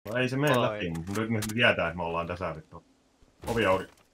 No ei se mene läpi, mutta nyt me tietää, että me ollaan tässä vittu. Ovi auki.